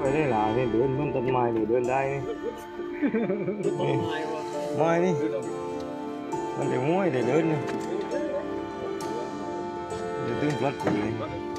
ไปได้หลานี่เดินบนต้นไม้นี่เดินได้นี่ไม้นี่มันจะม้วยเดินนี่เดี๋ยวตึงพลัดปุ๋ย